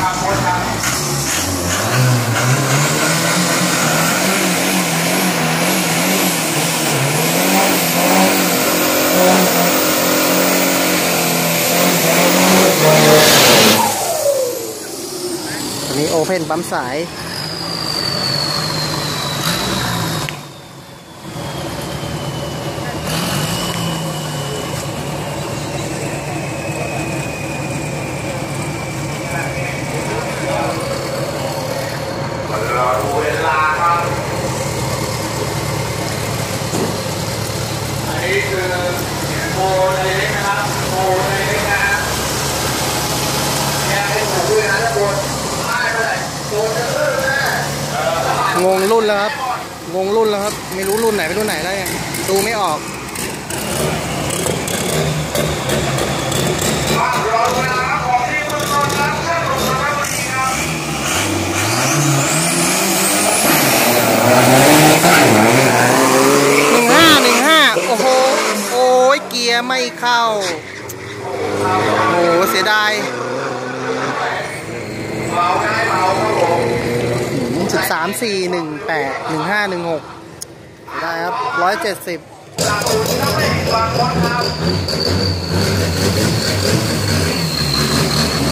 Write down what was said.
อันนี้โอเพ่นปั๊มสายรอดูเวลาครับอันนี้คือโบเล็กนะครับโบเล็กนะแกให้ผมด้วยนะทุกคนได้ไปเลยโบจะเลิกแน่งงรุ่นแล้วครับงงรุ่นแล้วครับไม่รู้รุ่นไหนเป็นรุ่นไหนได้ดูไม่ออกรอเวลาของที่เมืองนนท์ครับท่านผู้ชมครับวันนี้ครับ 15โอ้โหโอ้ยเกียร์ไม่เข้าโอ้เสียดายเบาได้เบาครับผม 13 4 18 15 16ได้ครับ170 จากศูนย์ถ้าไม่ผิดหวังครับ